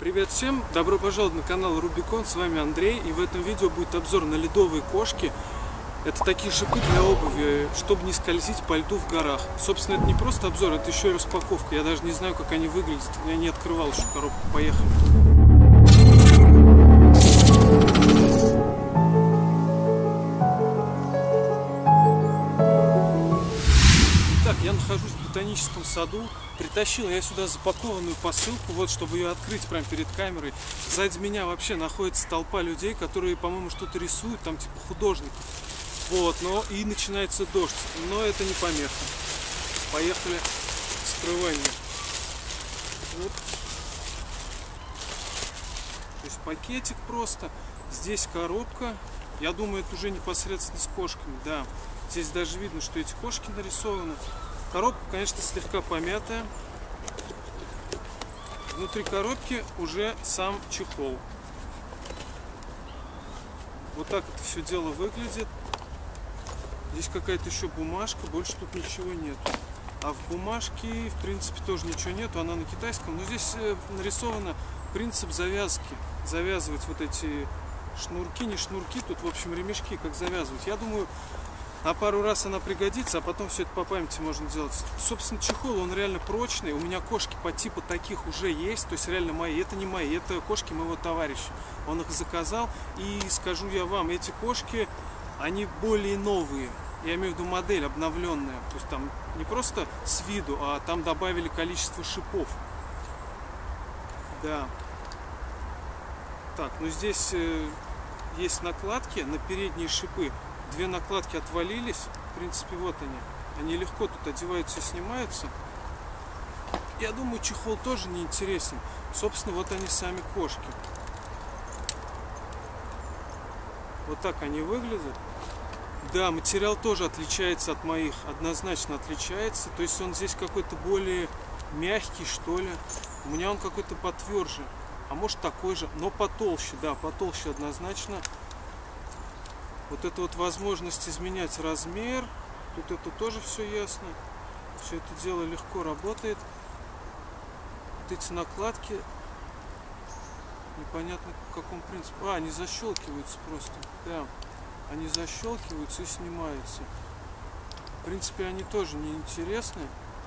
Привет всем! Добро пожаловать на канал Рубикон, с вами Андрей, и в этом видео будет обзор на ледовые кошки. Это такие шипы для обуви, чтобы не скользить по льду в горах. Собственно, это не просто обзор, это еще и распаковка. Я даже не знаю, как они выглядят, я не открывал еще коробку. Поехали! Итак, я нахожусь в ботаническом саду. Притащил я сюда запакованную посылку, вот, чтобы ее открыть прямо перед камерой. Сзади меня вообще находится толпа людей, которые, по-моему, что-то рисуют, там типа художники. Вот, но и начинается дождь, но это не помеха. Поехали, скрывание. Вот. То есть пакетик просто, здесь коробка. Я думаю, это уже непосредственно с кошками, да. Здесь даже видно, что эти кошки нарисованы. Коробка, конечно, слегка помятая. Внутри коробки уже сам чехол. Вот так это все дело выглядит. Здесь какая-то еще бумажка, больше тут ничего нет. А в бумажке, в принципе, тоже ничего нету. Она на китайском. Но здесь нарисовано принцип завязки. Завязывать вот эти шнурки, не шнурки. Тут, в общем, ремешки, как завязывать. Я думаю, на пару раз она пригодится, а потом все это по памяти можно делать. Собственно, чехол, он реально прочный. У меня кошки по типу таких уже есть. То есть реально мои. Это не мои, это кошки моего товарища. Он их заказал. И скажу я вам, эти кошки, они более новые. Я имею в виду модель обновленная. То есть там не просто с виду, а там добавили количество шипов. Да. Так, ну здесь есть накладки на передние шипы. Две накладки отвалились. В принципе, вот они. Они легко тут одеваются и снимаются. Я думаю, чехол тоже не интересен. Собственно, вот они сами кошки. Вот так они выглядят. Да, материал тоже отличается от моих. Однозначно отличается. То есть он здесь какой-то более мягкий, что ли. У меня он какой-то потверже. А может такой же, но потолще. Да, потолще однозначно. Вот это вот возможность изменять размер. Тут это тоже все ясно. Все это дело легко работает. Вот эти накладки. Непонятно по какому принципу. А, они защелкиваются просто. Да. Они защелкиваются и снимаются. В принципе, они тоже не интересны.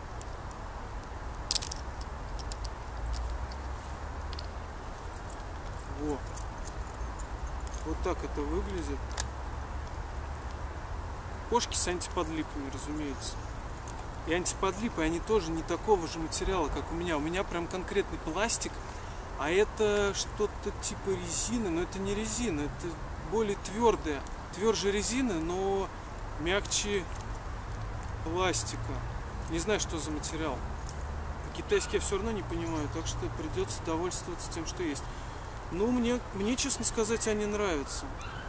Во. Вот так это выглядит. Кошки с антиподлипами, разумеется. И антиподлипы, они тоже не такого же материала, как у меня. У меня прям конкретный пластик, а это что-то типа резины, но это не резина, это более твердая. Тверже резины, но мягче пластика. Не знаю, что за материал. По-китайски я все равно не понимаю, так что придется довольствоваться тем, что есть. Ну, мне, честно сказать, они нравятся.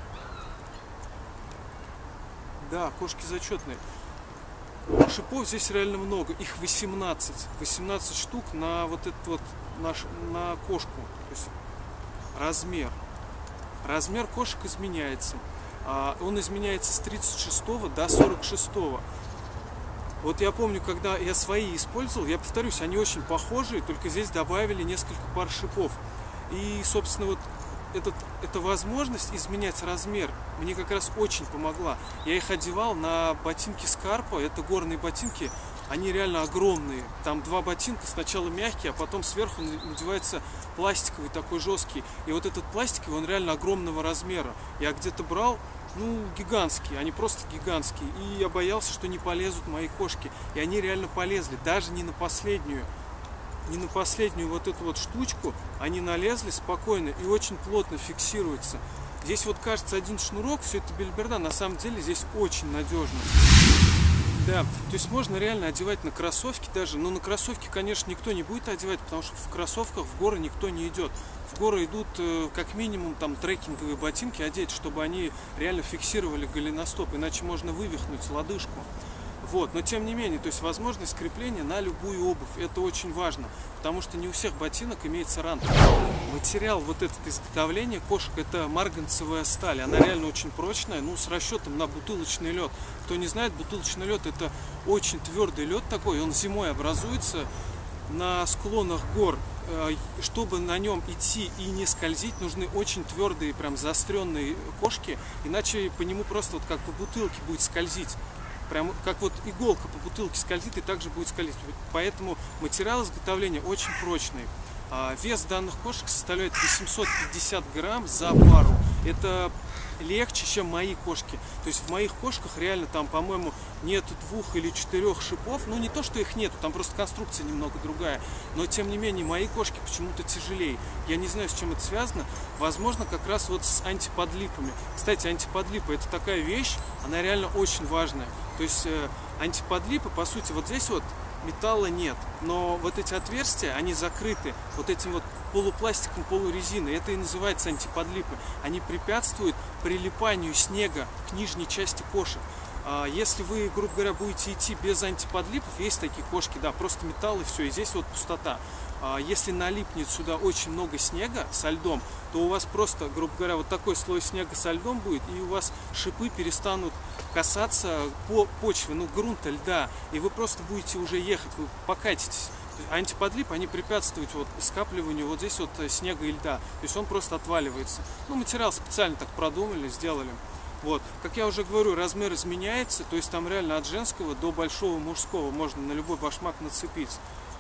Да, кошки зачетные. Шипов здесь реально много. Их 18. 18 штук на вот этот вот на кошку. То есть размер. Размер кошек изменяется. Он изменяется с 36 до 46. Вот я помню, когда я свои использовал, я повторюсь, они очень похожие, только здесь добавили несколько пар шипов. И, собственно, вот эта возможность изменять размер мне как раз очень помогла. Я их одевал на ботинки Скарпа, это горные ботинки, они реально огромные. Там два ботинка, сначала мягкие, а потом сверху надевается пластиковый, такой жесткий. И вот этот пластиковый, он реально огромного размера. Я где-то брал, ну, гигантские, они просто гигантские. И я боялся, что не полезут мои кошки. И они реально полезли, даже не на последнюю. Не на последнюю вот эту вот штучку, они налезли спокойно и очень плотно фиксируются. Здесь вот кажется один шнурок, все это бельберда, на самом деле здесь очень надежно. Да, то есть можно реально одевать на кроссовки даже, но на кроссовки, конечно, никто не будет одевать, потому что в кроссовках в горы никто не идет. В горы идут как минимум там трекинговые ботинки одеть, чтобы они реально фиксировали голеностоп, иначе можно вывихнуть лодыжку. Вот, но тем не менее, то есть возможность крепления на любую обувь, это очень важно, потому что не у всех ботинок имеется рант. Материал вот этот изготовления кошек, это марганцевая сталь, она реально очень прочная, ну, с расчетом на бутылочный лед. Кто не знает, бутылочный лед это очень твердый лед такой, он зимой образуется, на склонах гор, чтобы на нем идти и не скользить, нужны очень твердые, прям заостренные кошки, иначе по нему просто вот как по бутылке будет скользить. Прям как вот иголка по бутылке скользит, и также будет скользить. Поэтому материал изготовления очень прочный. Вес данных кошек составляет 850 грамм за пару. Это легче, чем мои кошки. То есть в моих кошках реально там, по-моему, нет 2 или 4 шипов. Ну, не то, что их нету, там просто конструкция немного другая. Но, тем не менее, мои кошки почему-то тяжелее. Я не знаю, с чем это связано. Возможно, как раз вот с антиподлипами. Кстати, антиподлипы — это такая вещь, она реально очень важная. То есть антиподлипы, по сути, вот здесь вот металла нет, но вот эти отверстия, они закрыты вот этим вот полупластиком, полурезиной. Это и называется антиподлипы. Они препятствуют прилипанию снега к нижней части кошек. Если вы, грубо говоря, будете идти без антиподлипов, есть такие кошки, да, просто металл и все, и здесь вот пустота. Если налипнет сюда очень много снега со льдом, то у вас просто, грубо говоря, вот такой слой снега со льдом будет, и у вас шипы перестанут касаться почвы, ну, грунта, льда, и вы просто будете уже ехать, вы покатитесь. Антиподлип, они препятствуют вот скапливанию вот здесь вот снега и льда, то есть он просто отваливается. Ну, материал специально так продумали, сделали. Вот, как я уже говорю, размер изменяется, то есть там реально от женского до большого мужского можно на любой башмак нацепить.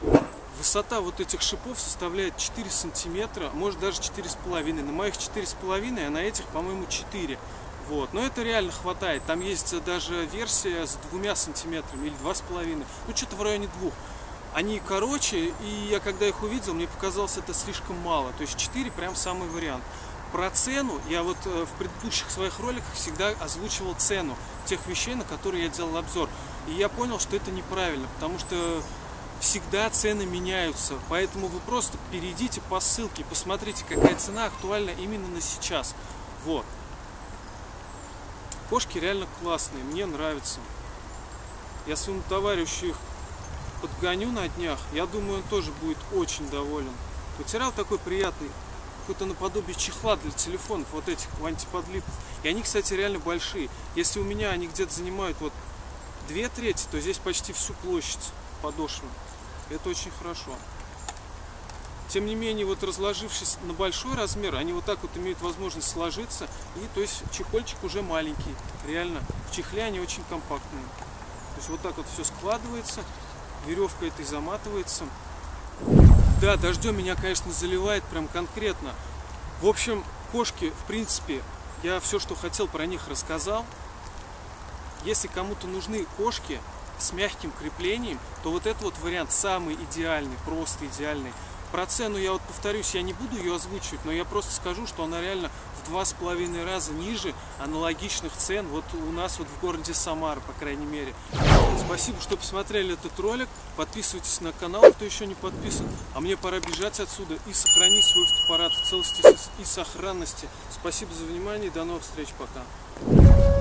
Высота вот этих шипов составляет 4 сантиметра, может даже 4,5. На моих 4,5, а на этих, по-моему, 4. Вот. Но это реально хватает. Там есть даже версия с 2 сантиметрами или 2,5. Ну, что-то в районе 2. Они короче, и я когда их увидел, мне показалось это слишком мало. То есть 4 прям самый вариант. Про цену я вот в предыдущих своих роликах всегда озвучивал цену тех вещей, на которые я делал обзор. И я понял, что это неправильно, потому что всегда цены меняются, поэтому вы просто перейдите по ссылке и посмотрите, какая цена актуальна именно на сейчас. Вот. Кошки реально классные, мне нравятся. Я своему товарищу их подгоню на днях, я думаю, он тоже будет очень доволен. Материал такой приятный, какой-то наподобие чехла для телефонов, вот этих антиподлипов. И они, кстати, реально большие. Если у меня они где-то занимают вот 2/3, то здесь почти всю площадь подошвы. Это очень хорошо. Тем не менее, вот разложившись на большой размер, они вот так вот имеют возможность сложиться. И то есть чехольчик уже маленький. Реально, в чехле они очень компактные. То есть вот так вот все складывается, веревка этой заматывается. Да, дождем меня, конечно, заливает прям конкретно. В общем, кошки, в принципе, я все, что хотел про них, рассказал. Если кому-то нужны кошки с мягким креплением, то вот этот вот вариант самый идеальный, просто идеальный. Про цену я вот повторюсь, я не буду ее озвучивать, но я просто скажу, что она реально в 2,5 раза ниже аналогичных цен вот у нас вот в городе Самара, по крайней мере. Спасибо, что посмотрели этот ролик. Подписывайтесь на канал, кто еще не подписан. А мне пора бежать отсюда и сохранить свой фотоаппарат в целости и сохранности. Спасибо за внимание и до новых встреч. Пока.